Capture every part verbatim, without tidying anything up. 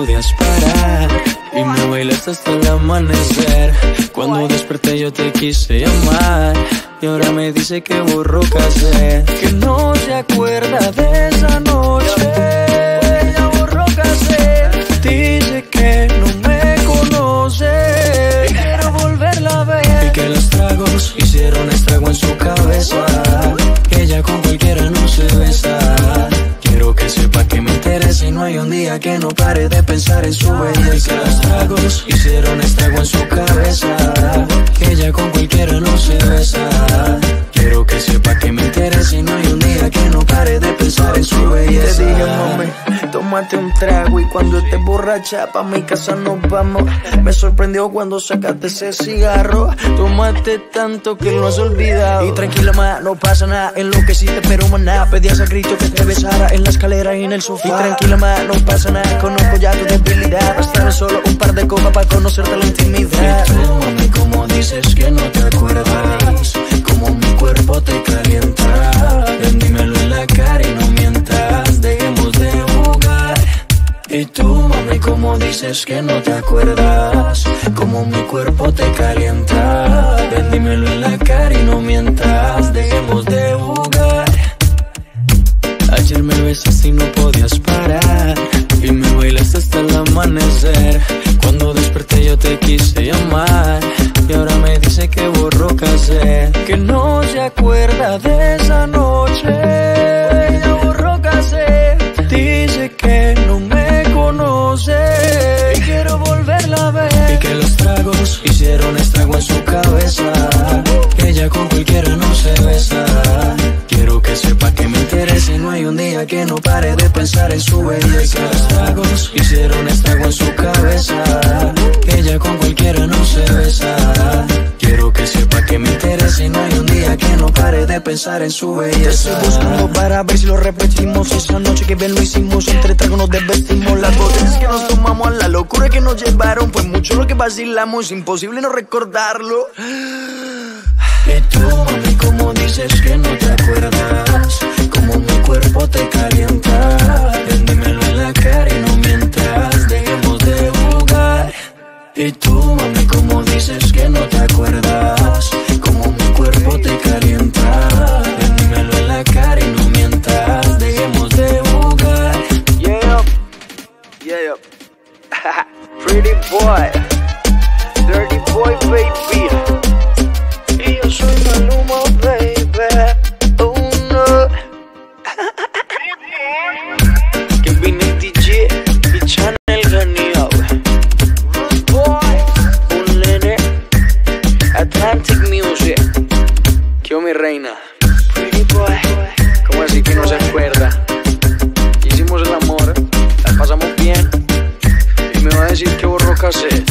podías parar y me bailaste hasta el amanecer. Cuando desperté yo te quise llamar y ahora me dice que borró cassette, que no se acuerda de esa noche. Ella borró cassette, dice que no me conoce, quiero volverla a ver, y que los tragos hicieron estrago en su cabeza, que ella con cualquiera no se besa. Quiero que sepa que me interesa y no hay un día que no pare de pensar en su belleza. Los tragos hicieron estrago en su cabeza, que ella con cualquiera no se besa. Quiero que sepa que me interesa y no hay un día que no pare de pensar en su belleza. Te dije, mami, tómate un trago y cuando estés borracha pa' mi casa nos vamos. Me sorprendió cuando sacaste ese cigarro. Tómate tanto que lo has olvidado. Y tranquila, ma, no pasa nada. Enloqueciste pero maná, pedías a grito que te besara en la escalera y en el sofá. Y tranquila, ma, no pasa nada. Conozco ya tu debilidad. Bastaron solo un par de copas para conocerte la intimidad. Y tú, mami, como dices que no te acuerdas, como mi cuerpo te calienta. Ven, dímelo en la cara y no mientas, dejemos de jugar. Y tú, mami, como dices que no te acuerdas, como mi cuerpo te calienta. Ven, dímelo en la cara y no mientas, dejemos de jugar. Ayer me besaste y no podías parar y me bailaste hasta el amanecer. Cuando desperté yo te quise llamar y ahora me dice que borró cassette, que no se acuerda de esa noche. Ella borró cassette, dice que no me conoce, quiero volverla a ver, y que los tragos hicieron estrago en su cabeza, que ella con cualquiera no se besa. Quiero que sepa que me interesa y no hay un día que no pare de pensar en su belleza. Los tragos hicieron estrago en su cabeza, que ella con cualquiera no se besa. Quiero que sepa que me interesa y no hay un día que no pare de pensar en su belleza. Te estoy buscando para ver si lo repetimos. Esa noche que bien lo hicimos, entre tragos nos desvestimos. Las botellas que nos tomamos, a la locura que nos llevaron, fue mucho lo que vacilamos, imposible no recordarlo. Y tú, mami, como dices que no te acuerdas, como mi cuerpo te calienta. Ven, dímelo en la cara y no mientas, dejemos de jugar. Y tú, mami, como dices que no te acuerdas, como mi cuerpo te calienta. Ven, dímelo en la cara y no mientas, dejemos de jugar. Yeah, yeah. Pretty boy, dirty boy, baby. Y yo soy Maluma, baby. Oh no. Que viene el D J y Channel Ganeo. Rude boy, un nene. Atlantic Music. Yo, mi reina. Pretty boy. ¿Cómo así que no se acuerda? Hicimos el amor, la pasamos bien y me va a decir que borró cassette.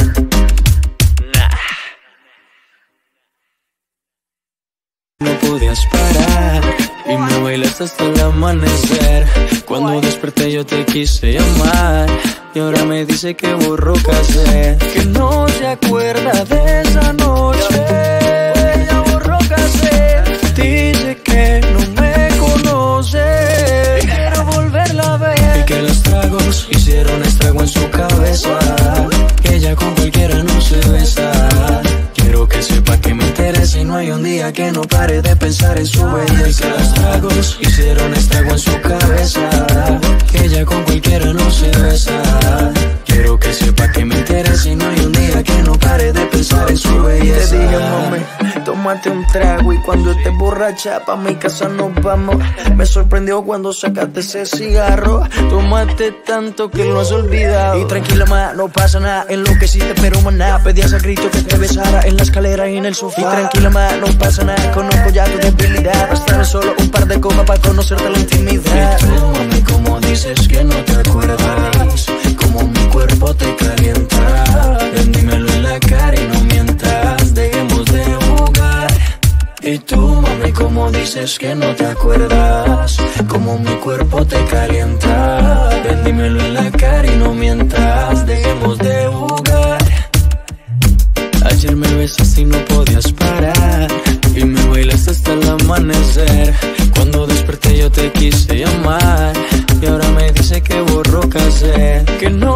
No podías parar y me bailaste hasta el amanecer. Cuando desperté yo te quise llamar y ahora me dice que borró cassette, que no se acuerda de esa noche. Ella borró cassette, dice que no me conoce, quiero volverla a ver, y que los tragos hicieron estrago en su cabeza, que ella con cualquiera no se besa. Quiero que sepa que me interesa y no hay un día que no pare de pensar en su belleza. Los tragos hicieron estrago en su cabeza, que ella con cualquiera no se besa. Quiero que sepa que me interesa y no hay un día que no pare de pensar en su belleza. Te dije, mami, tómate un trago y cuando estés borracha pa' mi casa nos vamos. Me sorprendió cuando sacaste ese cigarro. Tómate tanto que lo has olvidado. Y tranquila, ma, no pasa nada. Enloqueciste pero maná, pedías a grito que te besara en la escalera y en el sofá. Y tranquila, ma, no pasa nada. Conozco ya tu debilidad. Bastaron solo un par de copas para conocerte la intimidad. Y tú, mami, como dices que no te acuerdas, como mi cuerpo te calienta. Ven, dímelo en la cara y no mientas, dejemos de jugar. Y tú, mami, como dices que no te acuerdas, como mi cuerpo te calienta. Ven, dímelo en la cara y no mientas, dejemos de jugar. Ayer me besaste y no podías parar y me bailaste hasta el amanecer. Cuando desperté yo te quise llamar y ahora me dice que borró cassette, que no se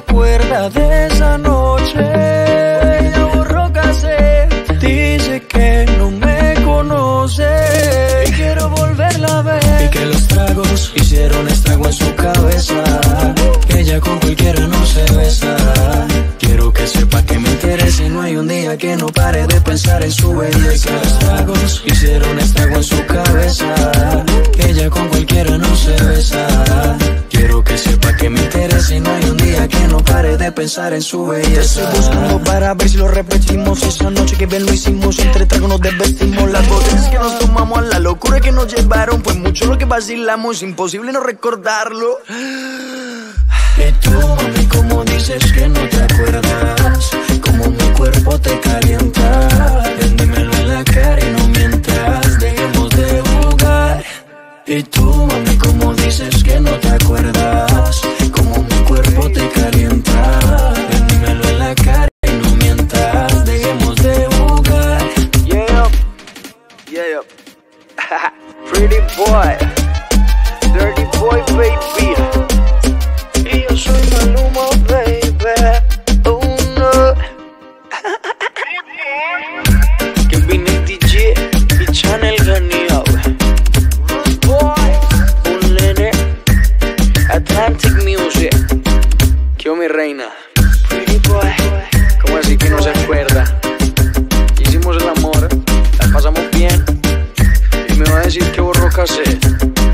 acuerda de esa noche. Ella borró cassette, dice que no me conoce y quiero volverla a ver. Y que los tragos hicieron estrago en su cabeza, que ella con cualquiera no se besa. Quiero que sepa que me interesa y no hay un día que no pare de pensar en su belleza. Que los tragos hicieron estrago en su cabeza, que ella con cualquiera no se besa. Quiero que sepa que me interesa y no hay un día que no pare de pensar en su belleza. Te estoy buscando para ver si lo repetimos. Esa noche que bien lo hicimos, entre tragos nos desvestimos. Las botellas que nos tomamos, la locura que nos llevaron, fue mucho lo que vacilamos, es imposible no recordarlo. Y tú, mami, como dices que no te acuerdas, como mi cuerpo te calienta. Ven, dímelo en la cara y no mientas, dejemos de jugar. Y tú, mami, como dices que no te acuerdas, como mi cuerpo te calienta. Ven, dímelo en la cara y no mientas, dejemos de jugar. Yeah, yeah. Pretty boy, dirty boy, baby. Y yo soy Maluma, baby. Oh no. Que viene el D J y Channel Ganía, Rude Boy, un nene, Atlantic Music. Yo mi reina. Pretty boy. ¿Cómo así que no se acuerda? Hicimos el amor, la pasamos bien y me va a decir que borró cassette.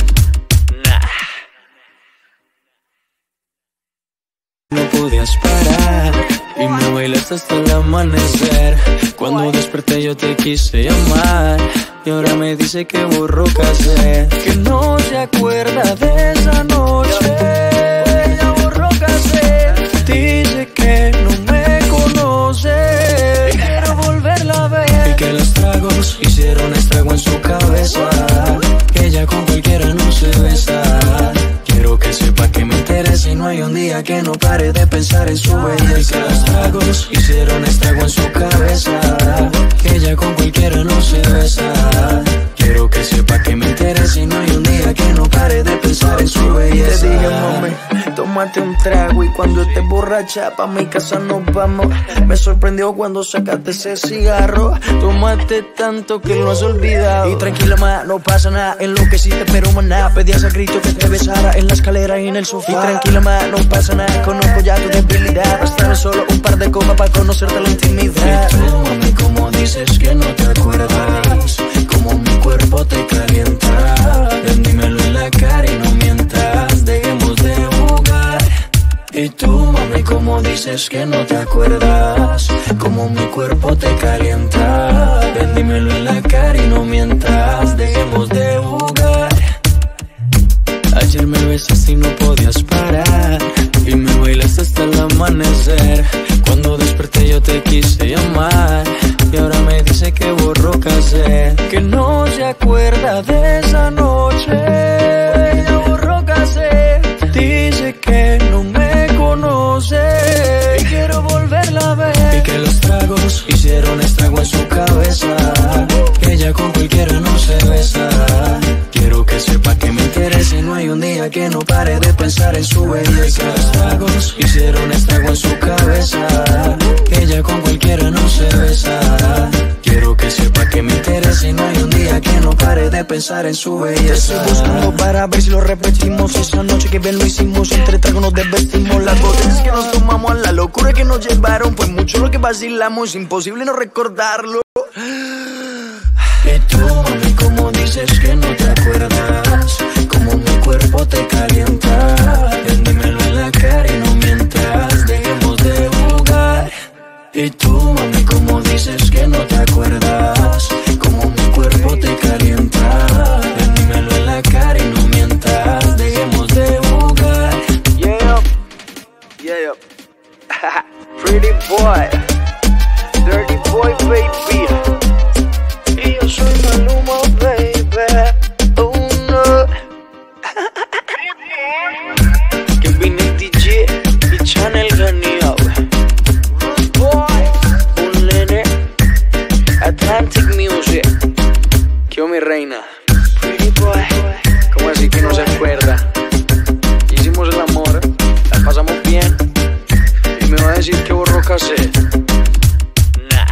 No podías parar y me bailaste hasta el amanecer. Cuando desperté yo te quise llamar y ahora me dice que borró cassette, que no se acuerda de esa noche. Ella borró cassette, dice que no me conoce y quiero volverla a ver. Y que los tragos hicieron estrago en su cabeza, que ella con cualquiera no se besa. Quiero que sepa que me interesa y no hay un día que no pare de pensar en su belleza. Y que los tragos hicieron estrago en su cabeza, que ella con cualquiera no se besa. Quiero que sepa que me interesa y no hay un día que no pare de pensar en su belleza. Te dije, mami, tómate un trago y cuando estés borracha pa' mi casa nos vamos. Me sorprendió cuando sacaste ese cigarro. Tomaste tanto que lo has olvidado. Y tranquila, ma, no pasa nada. Enloqueciste pero maná, pedías a grito que te besara en la escalera y en el sofá. Y tranquila, ma, no pasa nada. Conozco ya tu debilidad. Bastaba solo un par de copas para conocerte la intimidad. Y tú, mami, como dices que no te acuerdas, como mi cuerpo te calienta. Ven, dímelo en la cara y no mientas, dejemos de jugar. Y tú, mami, como dices que no te acuerdas, como mi cuerpo te calienta. Ven, dímelo en la cara y no mientas, dejemos de jugar. Ayer me besaste y no podías parar y me bailaste hasta el amanecer. Cuando desperté yo te quise llamar y ahora me dice que borró cassette, que no se acuerda de esa noche. Ella borró cassette, dice que no me conoce y quiero volverla a ver. Y que los tragos hicieron estrago en su cabeza, que ella con cualquiera no se besa. Quiero que sepa que me interesa y no hay un día que no pare de pensar en su belleza. Que los tragos hicieron estrago en su cabeza, que ella con cualquiera no se besa. Quiero que sepa que me interesa y no hay un día que no pare de pensar en su belleza. Te estoy buscando para ver si lo repetimos. Esa noche que bien lo hicimos, entre tragos nos desvestimos. Las botellas que nos tomamos, la locura que nos llevaron, fue mucho lo que vacilamos, es imposible no recordarlo. Y tú, mami, como dices que no te acuerdas, como mi cuerpo te calienta. Ven, dímelo en la cara y no mientas, dejemos de jugar. Y tú, mami, como dices que no te acuerdas, como mi cuerpo te calienta. Ven, dímelo en la cara y no mientas, dejemos de jugar. Yeah, yeah. Pretty boy, dirty boy, baby. Y yo soy Maluma, baby. Oh no. Que viene el D J y Channel Ganía, Rude Boy, un nene, Atlantic Music. Yo mi reina. Pretty boy. ¿Cómo así que no se acuerda? Hicimos el amor, la pasamos bien cassette. Nah.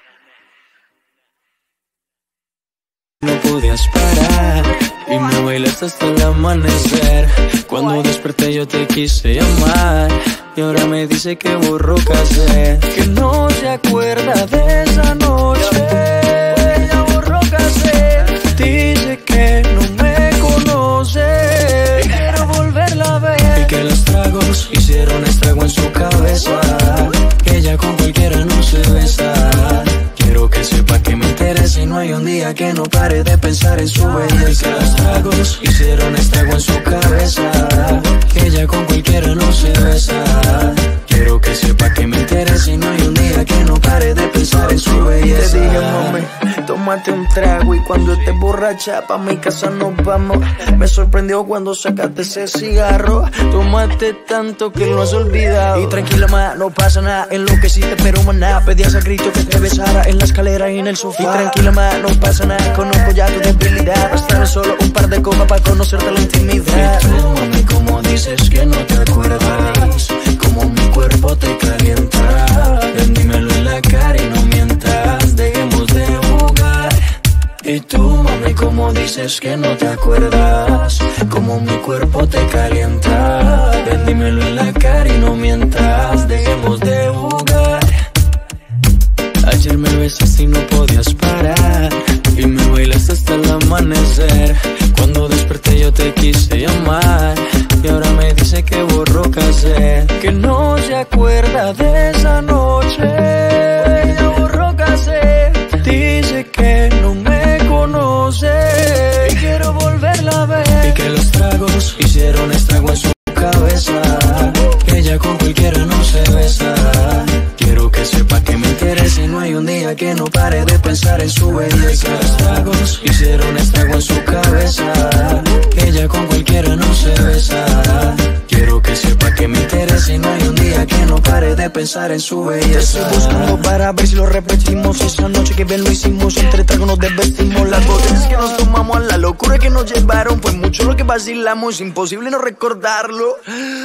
No podías parar y me bailaste hasta el amanecer. Cuando desperté yo te quise llamar y ahora me dice que borró cassette, que no se acuerda de esa noche. Ella borró cassette, dice que no me conoce, quiero volverla a ver, y que los tragos hicieron estrago en su cabeza, que ella con cualquiera no se besa. Quiero que sepa que me interesa y no hay un día que no pare de pensar en su belleza. Que los tragos hicieron estrago en su cabeza, que ella con cualquiera no se besa. Quiero que sepa que me interesa y no hay un día que no pare de pensar en su belleza. Te dije, mami, tómate un trago y cuando estés borracha pa' mi casa nos vamos. Me sorprendió cuando sacaste ese cigarro. Tomaste tanto que lo has olvidado. Y tranquila, ma, no pasa nada, enloqueciste pero maná. Pedías a grito que te besara en la escalera y en el sofá. Y tranquila, ma, no pasa nada, conozco ya tu debilidad. Bastaron solo un par de copas para conocerte la intimidad. Y tú, mami, como dices que no te acuerdas, como mi cuerpo te calienta. Ven, dímelo en la cara y no mientas, dejemos de jugar. Y tú, mami, como dices que no te acuerdas, como mi cuerpo te calienta. Ven, dímelo en la cara y no mientas, dejemos de jugar. Ayer me besaste y no podías parar y me bailaste hasta el amanecer. Cuando desperté yo te quise llamar y ahora me dice que borró cassette, que no se acuerda de esa noche. Ella borró cassette, dice que no me conoce y quiero volverla a ver, y que los tragos hicieron estrago en su cabeza, que ella con cualquiera no se besa. Quiero que sepa que me interesa y no hay un día que no pare de pensar en su belleza. Que los tragos hicieron estrago en su cabeza, que ella con cualquiera no se besa. Quiero que sepa que me interesa y no hay un día que no pare de pensar en su belleza. Te estoy buscando para ver si lo repetimos. Esa noche que bien lo hicimos, entre tragos nos desvestimos. Las botellas que nos tomamos, a la locura que nos llevaron, fue mucho lo que vacilamos, imposible no recordarlo.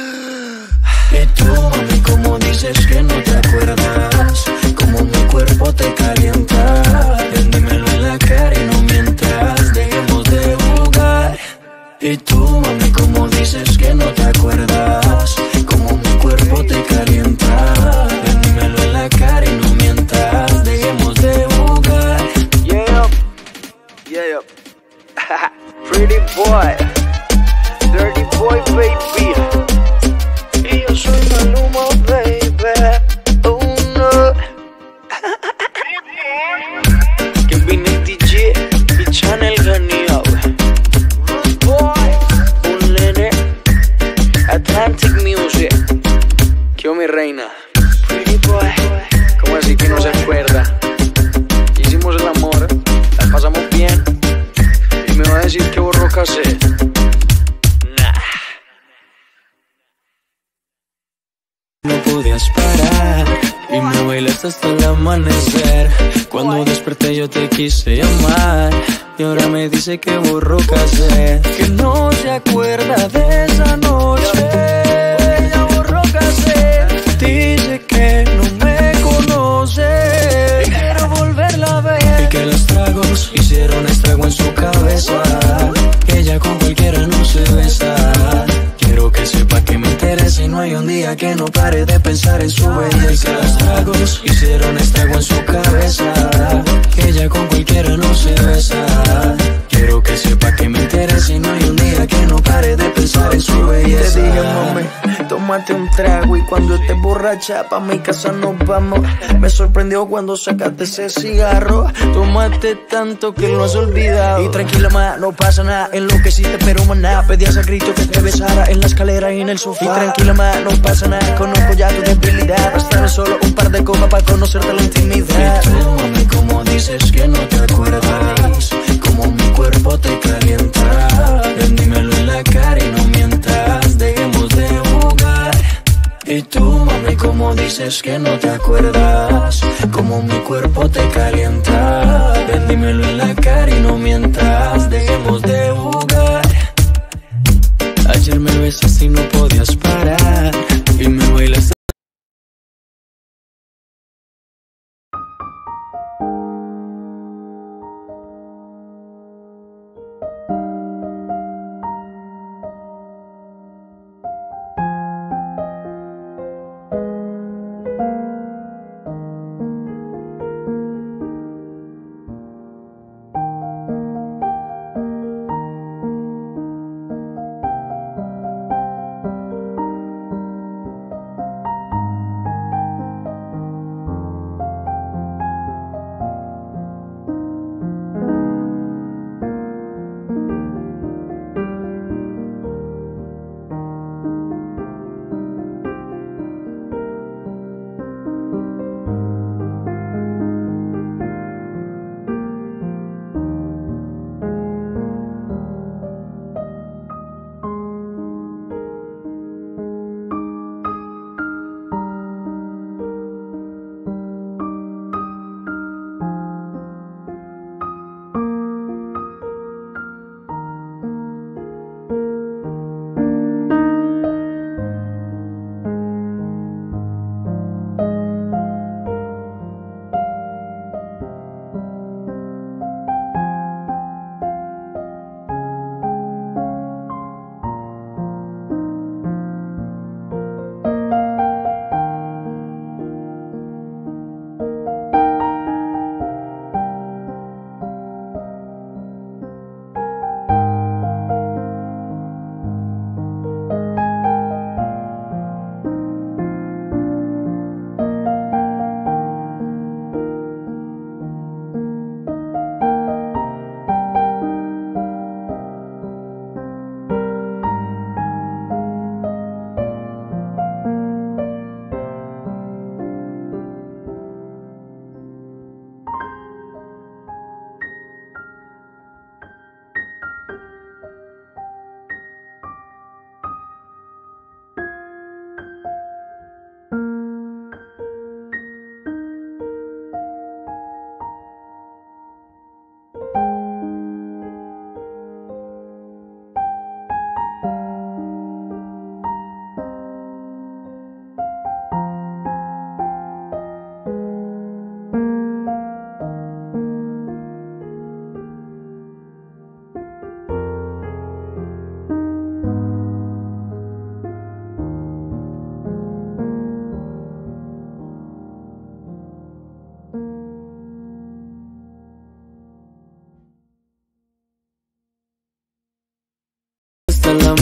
Y tú, mami, como dices que no te acuerdas, como mi cuerpo te calienta. Ven, dímelo en la cara y no mientas, dejemos de jugar. Y tú, mami, como dices que no te acuerdas, como mi cuerpo te calienta. Ven, dímelo en la cara y no mientas, dejemos de jugar. Yeah, yeah. Pretty boy, dirty boy, baby. Y yo soy Maluma, baby. Oh no. Que viene el D J y Channel Ganía, Rude boy, un nene, Atlantic Music. Yo mi reina, pretty boy. ¿Cómo así que no se acuerda? Hicimos el amor, la pasamos bien y me va a decir que borró cassette. No podías parar y me bailaste hasta el amanecer. Cuando desperté yo te quise llamar y ahora me dice que borró cassette, que no se acuerda de esa noche. Ella borró cassette, dice que no me conoce, quiero volverla a ver, y que los tragos hicieron estrago en su cabeza, que ella con cualquiera no se besa. Quiero que sepa que me interesa y no hay un día que no pare de pensar en su belleza. Que los tragos hicieron estrago en su cabeza, que ella con cualquiera no se besa. Quiero que sepa que me interesa y no hay un día que no pare de pensar en su belleza. Te dije, mami, tómate un trago y cuando estés borracha pa' mi casa nos vamos. Me sorprendió cuando sacaste ese cigarro. Tomaste tanto que lo has olvidado. Y tranquila, ma, no pasa nada, enloqueciste pero maná. Pedías a grito que te besara en la escalera y en el sofá. Y tranquila, ma, no pasa nada, conozco ya tu debilidad. Bastaron solo un par de copas para conocerte la intimidad. Y tú, mami, como dices que no te acuerdas, como mi cuerpo te calienta. Ven, dímelo en la cara y no mientas, dejemos de jugar. Y tú, mami, como dices que no te acuerdas, como mi cuerpo te calienta. Ven, dímelo en la cara y no mientas, dejemos de jugar. Ayer me besaste y no podías parar y me bailaste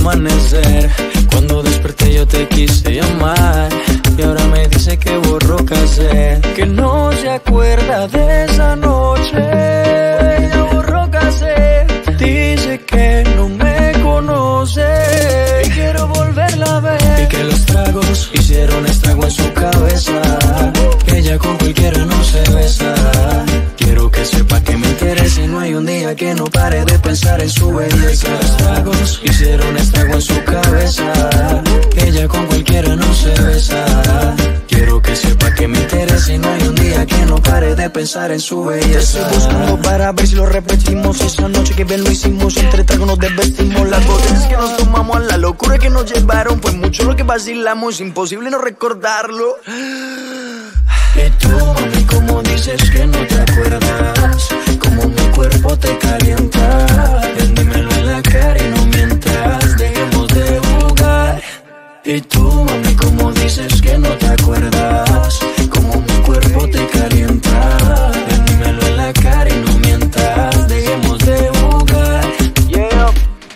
amanecer. Cuando desperté yo te quise llamar y ahora me dice que borró casé, que no se acuerda de esa noche. Ella borró casé, dice que no me conoce y quiero volverla a ver, y que los tragos hicieron estrago en su cabeza, que ella con cualquiera no se besa. Quiero que sepa que me interesa y no hay un día que no pare de pensar en su belleza. Los tragos hicieron estrago en su cabeza, que ella con cualquiera no se besa. Quiero que sepa que me interesa y no hay un día que no pare de pensar en su belleza. Te estoy buscando para ver si lo repetimos. Esa noche que bien lo hicimos, entre tragos nos desvestimos. Las botellas que nos tomamos, a la locura que nos llevaron, fue mucho lo que vacilamos, imposible no recordarlo. Y tú, mami, como dices que no te acuerdas, como mi cuerpo te calienta. Ven, dímelo en la cara y no mientas, dejemos de jugar. Y tú, mami, como dices que no te acuerdas, como mi cuerpo te calienta. Ven, dímelo en la cara y no mientas, dejemos de jugar. Yeah,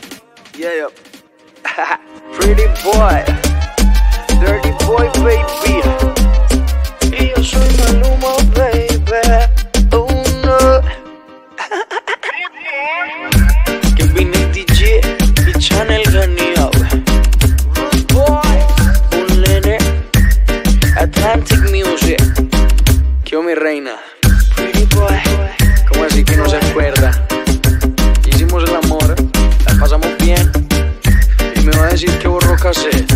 yeah. Pretty boy, dirty boy, baby. Y yo soy Maluma, baby. Oh no. Que vine D J y Channel ganía, Rude boy, un nene. Atlantic Music. Que mi reina. Pretty boy. ¿Cómo así que no se acuerda? Hicimos el amor, la pasamos bien y me va a decir que borró cassette.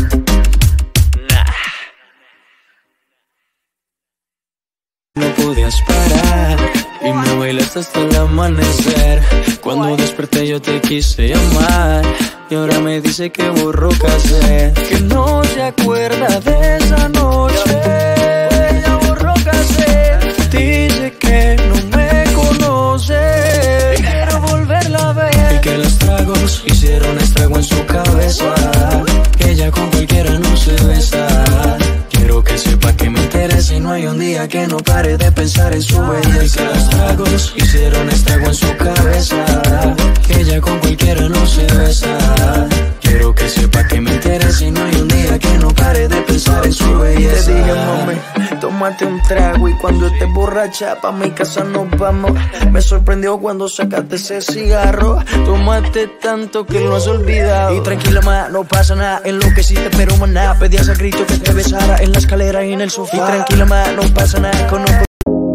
No podías parar y me bailaste hasta el amanecer. Cuando desperté yo te quise llamar y ahora me dice que borró cassette, que no se acuerda de esa noche. Ella borró cassette, dice que no me conoce y quiero volverla a ver, y que los tragos hicieron estrago en su cabeza, que ella con cualquiera no se besa. Quiero que sepa que me interesa y no hay un día que no pare de pensar en su belleza. Que los tragos hicieron estrago en su cabeza, que ella con cualquiera no se besa. Quiero que sepa que me interesa y no hay un día que no pare de pensar en su belleza. Te dije, mami, tómate un trago y cuando estés borracha pa' mi casa nos vamos. Me sorprendió cuando sacaste ese cigarro. Tómate tanto que lo has olvidado. Y tranquila, ma, no pasa nada, enloqueciste pero maná. Pedías a grito que te besara en la escalera y en el sofá. Y tranquila, ma, no pasa nada, conozco.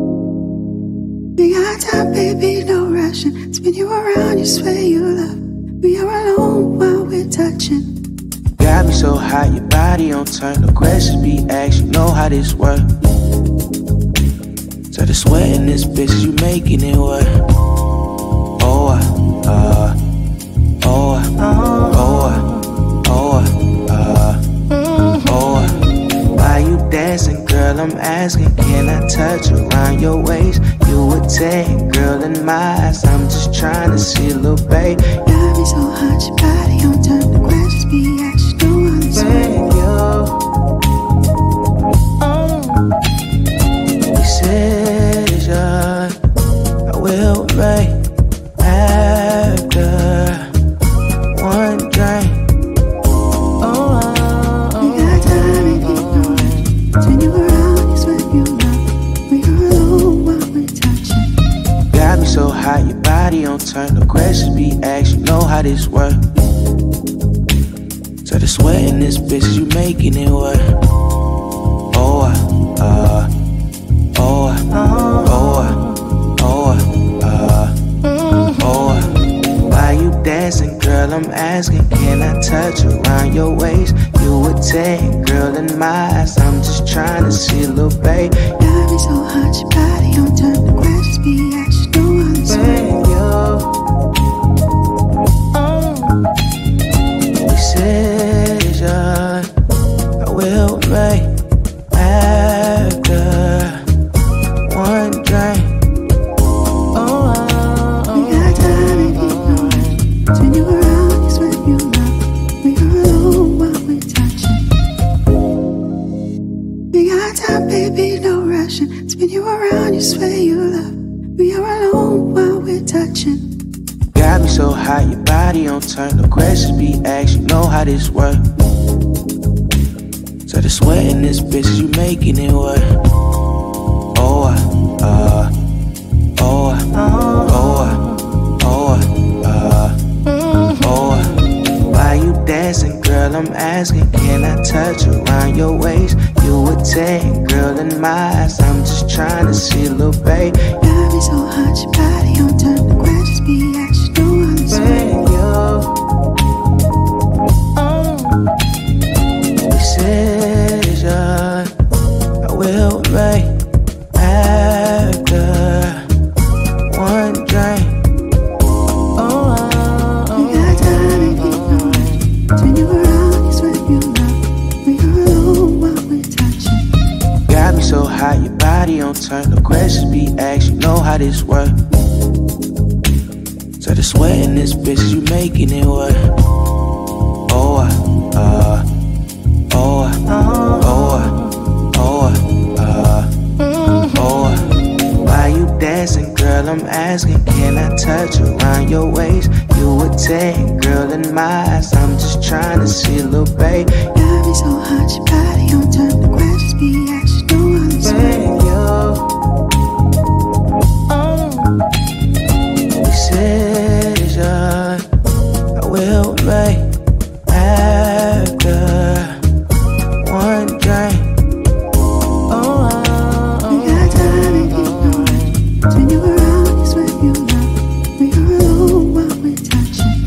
We got time, baby, no rushing. Spin you around, you swear you love. We are alone while we're touching. Got me so hot, your body on turn. No questions be asked, you know how this work. So the sweat in this bitch, you making it work. Oh, uh, uh, oh, uh, oh, uh, oh, uh, oh, uh. Why you dancing, girl? I'm asking, can I touch around your waist? You a ten, girl, in my eyes. I'm just trying to see a little babe. Got me so hot, your body on turn. The questions be asked, you know how this Thank work. you. Decision I will make after one drink. Oh, We got time if you know it. Spin you around, you swear you love. We are alone while we're touching. got me so hot, your body on turn. No questions be asked, you know how this work. So the sweat in this bitch, you making it work. Oh, uh, uh, oh, uh, oh, uh, oh, uh, oh, uh. Why you dancing, girl? I'm asking, can I touch around your waist? You a ten, girl, in my eyes. I'm just trying to see a little babe. Got me so hot, your body on turn. The questions be asked, you know how this work. Thank you. Decision I will make after one drink. Oh, We got time if you know it. Spin you around, you swear you love. We are alone while we're touching. We got time, baby, no rushing. Spin you around, you swear you love. We are alone while we're touching. got me me so hot, your body on turn. No questions be asked, you know how this work. So the sweat in this bitch, you making it work. Oh, uh, uh, oh, uh, oh, uh, oh, uh, oh, uh. Why you dancing, girl? I'm asking, can I touch around your waist? You a ten, girl, in my eyes. I'm just trying to see a little babe. Got me so hot, your body on turn. The questions be asked, you know how this work. Decision I will make after one drink. Oh, we got time and keep going. Turn you around, you sweat you love. We are alone while we're touching. Got me so hot, your body on turn. No questions be asked, you know how this work. So the sweat in this bitch, you making it work. Oh, uh, uh oh, uh, oh, uh, oh, uh, oh, uh. Why you dancing, girl? I'm asking, can I touch around your waist? You a ten, girl, in my eyes. I'm just trying to see a little babe. Got me so hot, your body on turn. The questions be asked, you know how this work. Decision I will make after one drink. Oh, we got time and keep going. Turn you around, you sweat you love. We are alone while we're touching.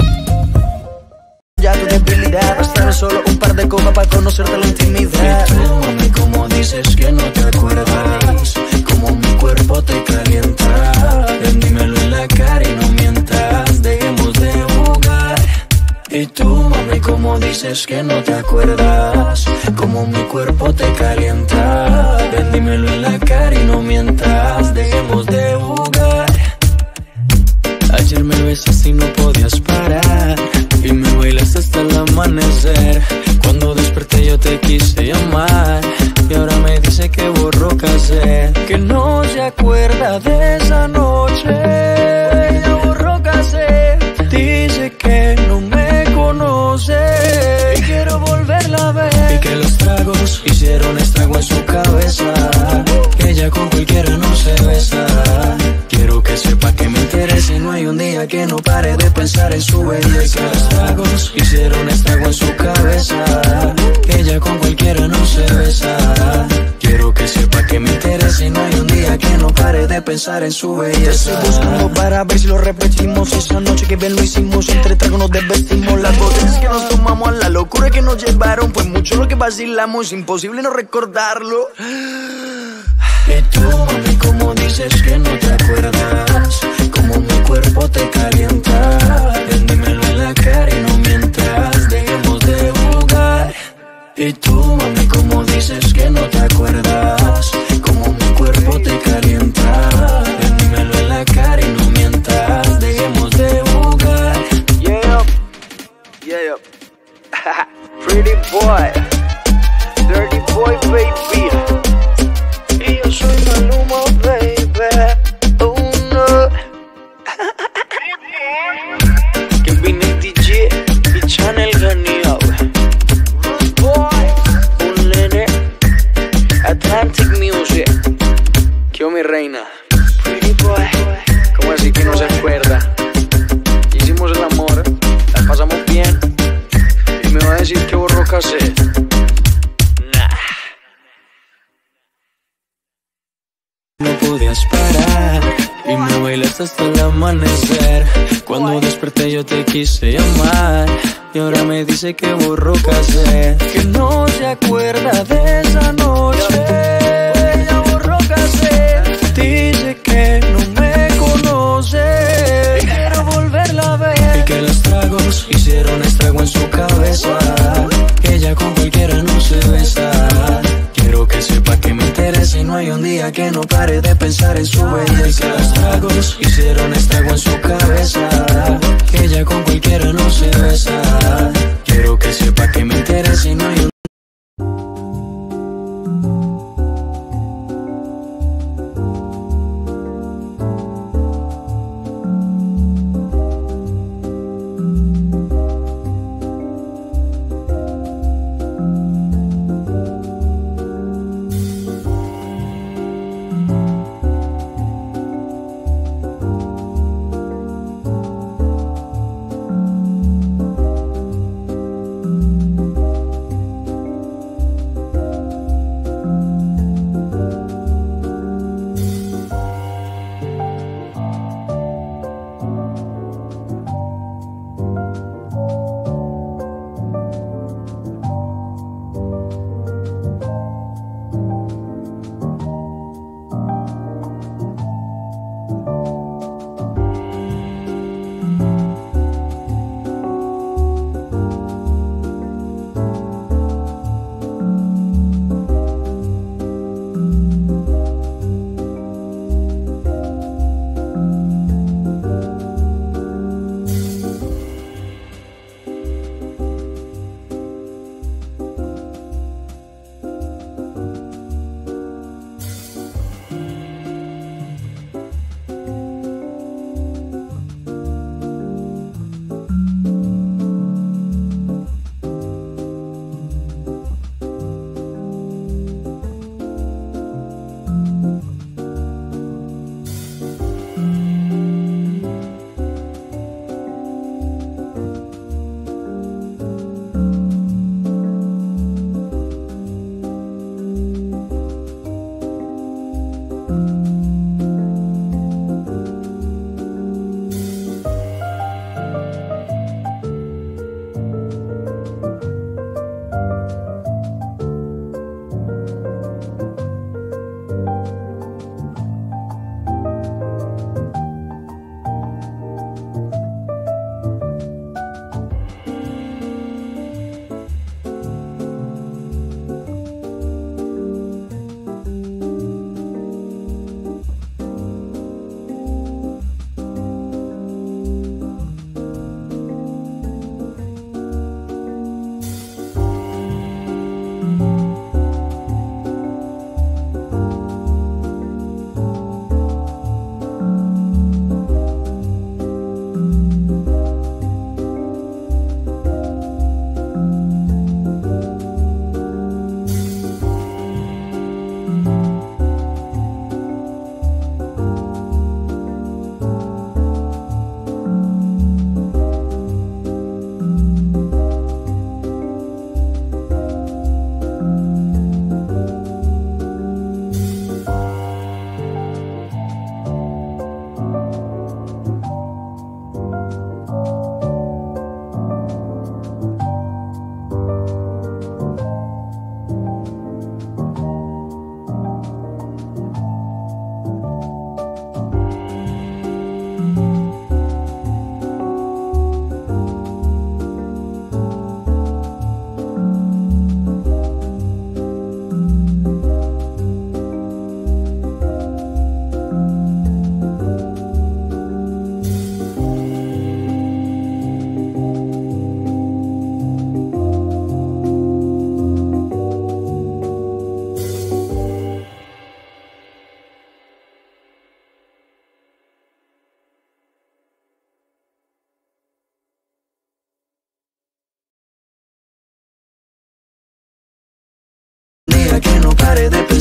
Ya tu debilidad, bastará solo un par de copas para conocerte la intimidad. Y tú, mami, como dices que no te acuerdas, como mi cuerpo te calienta. Ven, dímelo en la cara y no mientas, dejemos de jugar. Y tú, mami, como dices que no te acuerdas, como mi cuerpo te calienta. Ven, dímelo en la cara y no mientas, dejemos de jugar. Ayer me besaste y no podías parar, y me bailaste hasta el amanecer. Cuando desperté yo te quise llamar, y ahora me dice que borró cassette, que no se acuerda de esa noche. Ella borró cassette, dice que no me conoce y quiero volverla a ver, y que los tragos hicieron estrago en su cabeza, que ella con cualquiera no se besa. Quiero que sepa que me interesa y no hay un día que no pare de pensar en su belleza. Los tragos hicieron estrago en su cabeza, que ella con cualquiera no se besa. Quiero que sepa que me interesa y no hay un día que no pare de pensar en su belleza. Te estoy buscando para ver si lo repetimos. Esa noche que bien lo hicimos, entre tragos nos desvestimos. Las botellas que nos tomamos, a la locura que nos llevaron, fue mucho lo que vacilamos, es imposible no recordarlo. Y tú, mami, como dices que no te acuerdas, como mi cuerpo te calienta. Ven, dímelo en la cara y no mientas, dejemos de jugar. Y tú, mami, como dices que no te acuerdas, como mi cuerpo te calienta. Ven, dímelo en la cara y no mientas, dejemos de jugar. Yeah, yeah. Pretty boy, dirty boy, baby. Y yo soy Maluma, baby. Oh no. Que viene el D J y Channel Gania, Rude boy, un nene, Atlantic Music. Que mi reina. Pretty boy. ¿Cómo así que no se acuerda? Hicimos el amor, la pasamos bien, y me va a decir que borró cassette. Nah. No podías parar y me bailaste hasta el amanecer. Cuando desperté yo te quise llamar, y ahora me dice que borró cassette, que no se acuerda de esa noche. Ella borró cassette, dice que no me conoce y quiero volverla a ver, y que los tragos hicieron estrago en su cabeza, que ella con cualquiera no se besa. Quiero que sepa que me interesa y no hay un día que no pare de pensar en su belleza. Los tragos hicieron estrago en su cabeza, que ella con cualquiera no se besa. Quiero que sepa que me interesa y no hay un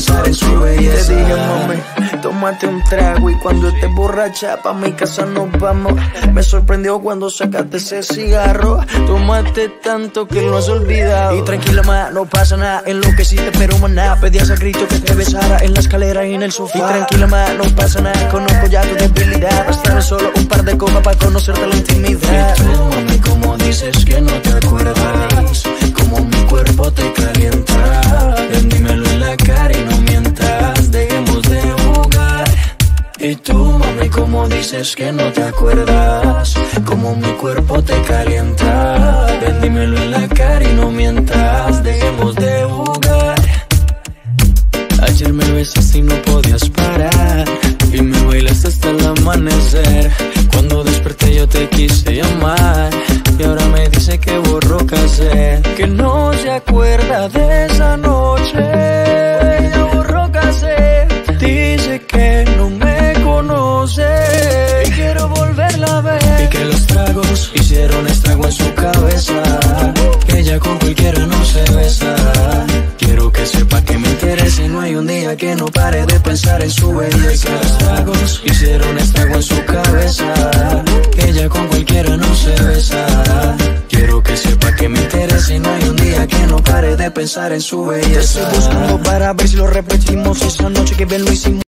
pensar en su belleza. Te dije, mami, tómate un trago y cuando estés borracha pa' mi casa nos vamos. Me sorprendió cuando sacaste ese cigarro. Tomaste tanto que lo has olvidado. Y tranquila, ma, no pasa nada. Enloqueciste, pero maná, pedías a grito que te besara en la escalera y en el sofá. Y tranquila, ma, no pasa nada. Conozco ya tu debilidad. Bastame solo un par de copas para conocerte la intimidad. Y tú, mami, como dices que no te acuerdas, como mi cuerpo te calienta. Ven, dímelo en la cara y no mientas, dejemos de jugar. Y tú, mami, como dices que no te acuerdas, como mi cuerpo te calienta. Ven, dímelo en la cara y no mientas, dejemos de jugar. Ayer me besaste y no podías parar, y me bailaste hasta el amanecer. Cuando desperté yo te quise llamar, y ahora me dice que borró cassette, que no se acuerda de esa noche. Ella borró cassette. Dice que no me conoce y quiero volverla a ver. y que los tragos hicieron estrago en su cabeza, que ella con cualquiera no se besa. Quiero que sepa que me interesa y no hay un día que no pare de pensar en su belleza. Que los tragos hicieron estrago en su cabeza, que ella con cualquiera no se besa. Quiero que sepa que me interesa y no hay un día que no pare de pensar en su belleza. Te estoy buscando para ver si lo repetimos esa noche que bien lo hicimos.